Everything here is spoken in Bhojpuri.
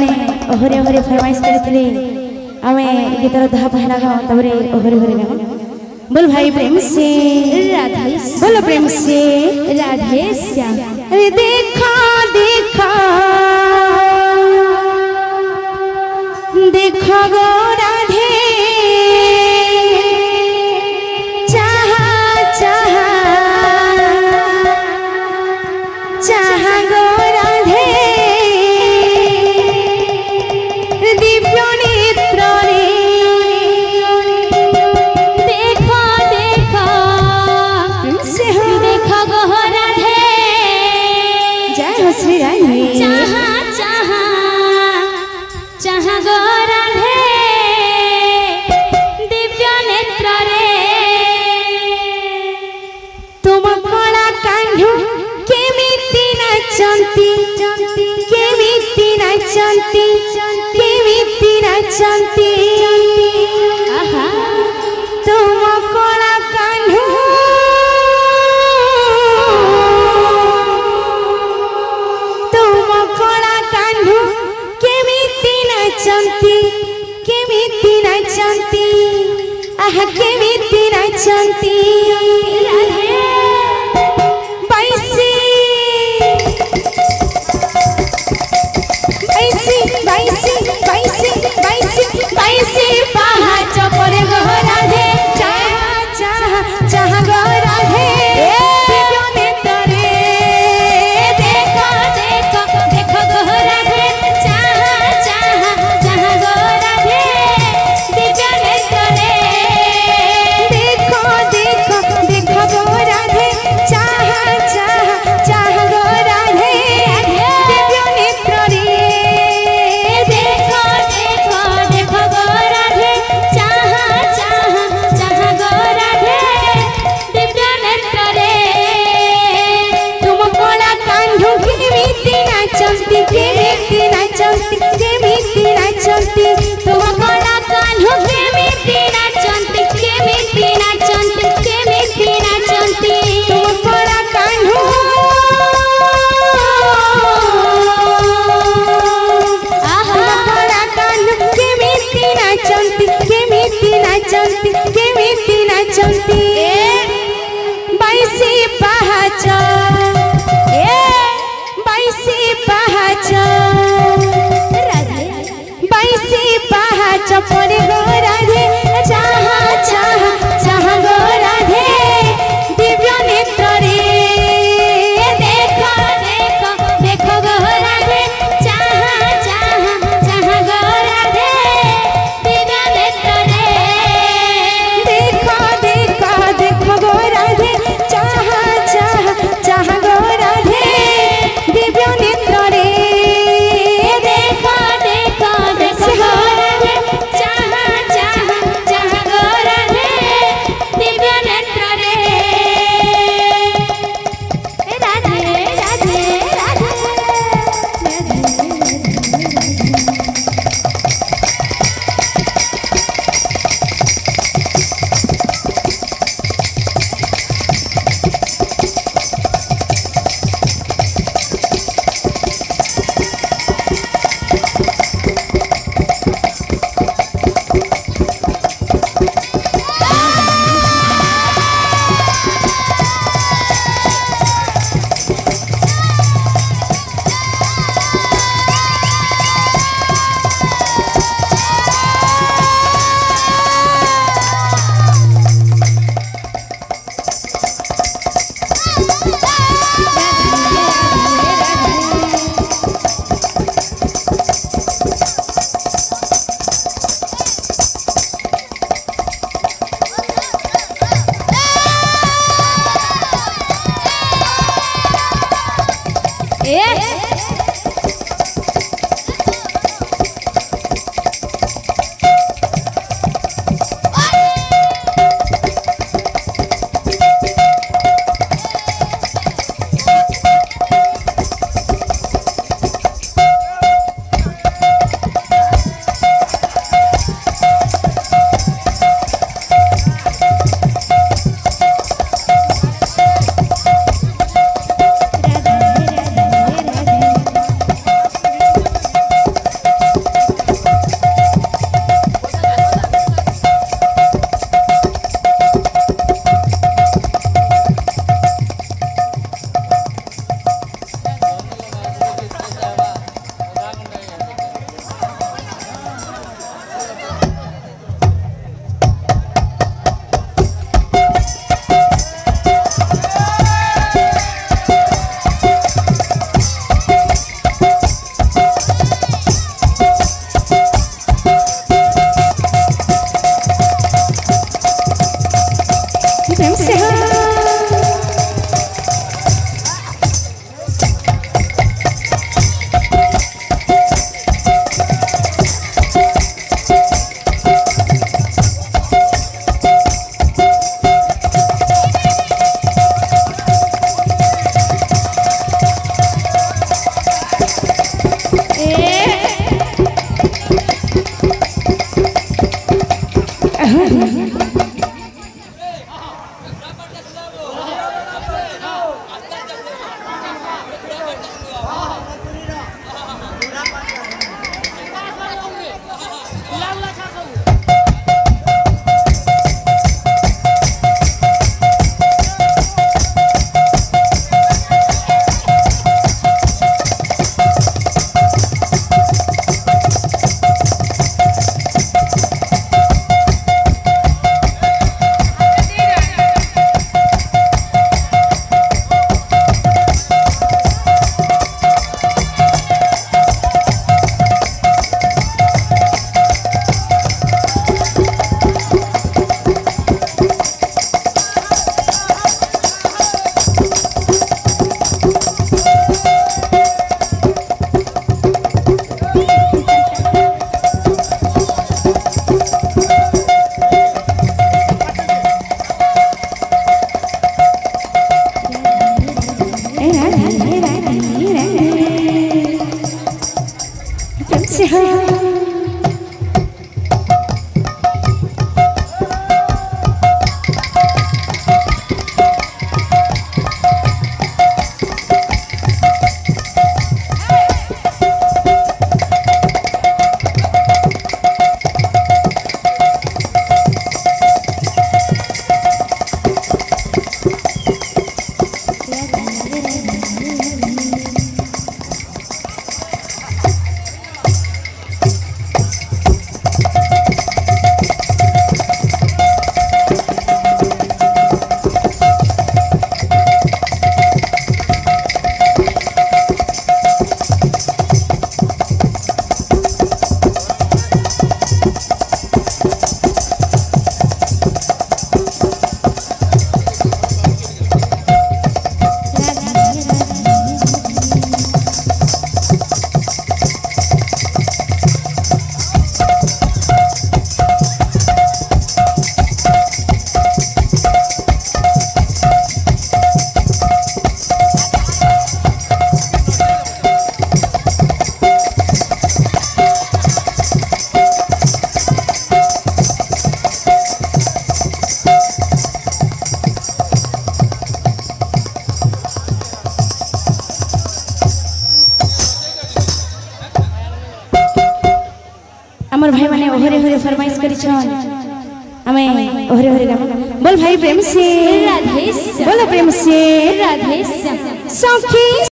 मैंने ओहरे ओहरे फरमाइश करते आमे गीतर दहा पहला गाँव तबरे ओहरे ओहरे गाँव बोल भाई प्रेम से राधे बोलो प्रेम से राधे श्याम। अरे देखा देखा देखा गो राधे चाहा चाहा चाहा गो राधे दिव्य नेत्र रे देखा देखा से हो देखा गो राधे जय हो श्री राधे चाहा चाहा चाहा गो राधे दिव्य नेत्र रे तुम कला कांढु केमिति नाचंती केमिति नाचंती केमिति नाचंती आहा तुम कला कांढु तुम कला कांढु केमिति नाचंती केमिति नाचंती आहा केमिति नाचंती बाईसी बाईसी बाईसी बाईसी बाईसी बाईसी पहाच पर गो राधे चाहा चाहा चाहा गो राधे दिव्य नेत्र रे देखा देखा देखा गो राधे चाहा चाहा चाहा गो राधे दिव्य नेत्र रे देखो देखो देखो गो राधे चाहा चाहा चाहा गो राधे दिव्य नेत्र रे देखा देखा देखा गो राधे चाहा चाहा चाहा गो राधे दिव्य नेत्र रे तुम कला कांढु केमिति नाचंती केमिति नाचंती केमिति नाचंती तुम कला कान्हु केमिति नाचंती केमिति नाचंती केमिति नाचंती तुम कला कांढु आहा तुम कला कांढु केमिति नाचंती केमिति नाचंती केमिति नाचंती बाईसी पहाच बाईसी पहाच राधे बाईसी पहाच पर गो राधे चाहा चाहा चाहा गो राधे दिव्य नेत्र रे देखा देखा देखा गो राधे चाहा चाहा चाहा गो राधे दिव्य नेत्र रे देखो देखो देखो गो राधे चाहा चाहा चाहा गो राधे दिव्य नेत्र रे देखा देखा देखा गो राधे चाहा चाहा प्रेम से हाँ हमर भाई माने ओहरे ओहरे फरमाइश करी छन हमें ओहरे ओहरे गाना बोल भाई प्रेम से राधे श्याम बोल प्रेम से राधे श्याम सखी